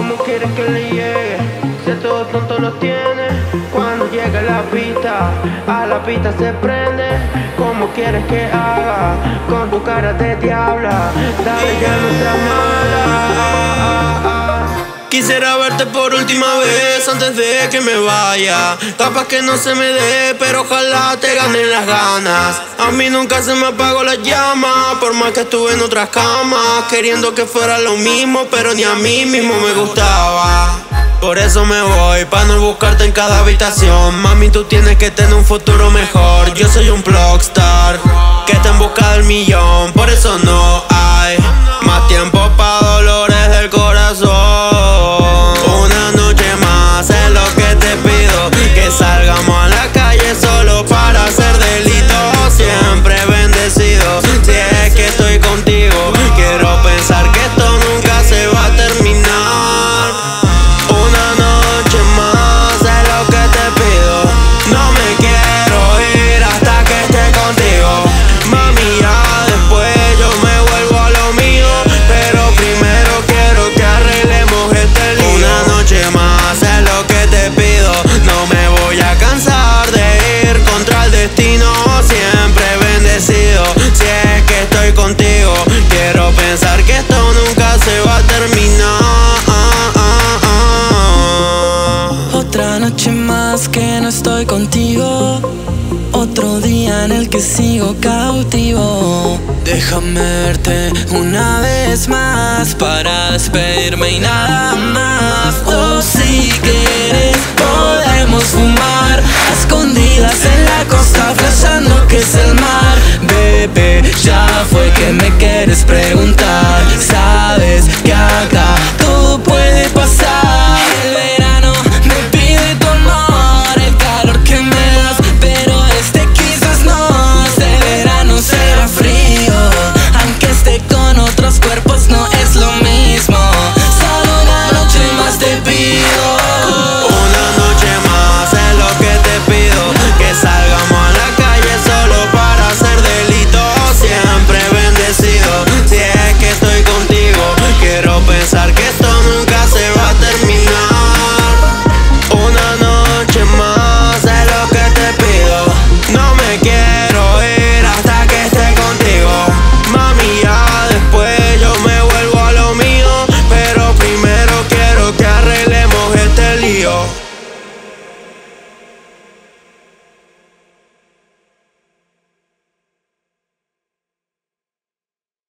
¿Cómo quieres que le llegue? Si a todos tontos los tiene. Cuando llega a la pista se prende. ¿Cómo quieres que haga? Con tu cara de diabla. Dale, ya no seas mala. Quisiera verte por última vez antes de que me vaya. Capaz que no se me dé, pero ojalá te ganen las ganas. A mí nunca se me apagó la llama, por más que estuve en otras camas, queriendo que fuera lo mismo, pero ni a mí mismo me gustaba. Por eso me voy, pa' no buscarte en cada habitación. Mami, tú tienes que tener un futuro mejor. Yo soy un vlogstar que está en busca del millón. Por eso no hay más tiempo pa' dolores del corazón. Una noche más es lo que te pido, que salgamos a la calle solo para hacer delito. Siempre bendecido, si es que estoy contigo. Quiero pensar que esto nunca se va a terminar. Una noche más es lo que te pido. No me quiero ir hasta que esté contigo. Mami, ya después yo me vuelvo a lo mío, pero primero quiero que arreglemos este lío. Una noche más es lo que te pido. No me voy a cansar de ir contra el destino. Siempre bendecido, si es que estoy contigo. Quiero pensar que esto nunca se va a terminar. Otra noche más que no estoy contigo, otro día en el que sigo cautivo. Déjame verte una vez más para despedirme y nada más. O si quieres podemos fumar a escondidas en la costa, flashando que es el mar. Bebé, ya fue que me quieres preguntar. Sabes que acá todo puede pasar. El verano me pide tu amor, el calor que me das, pero este quizás no. Este verano será frío, aunque esté con otros cuerpos no es lo mismo. Solo una noche más te pido. Una noche más es lo que te pido, que salgamos a la calle solo para hacer delito. Siempre bendecido, si es que estoy contigo. Quiero pensar que esto nunca se va a terminar. Una noche más es lo que te pido. No me quiero ir hasta que esté contigo. Mami, ya después yo me vuelvo a lo mío, pero primero quiero que arreglemos este lío.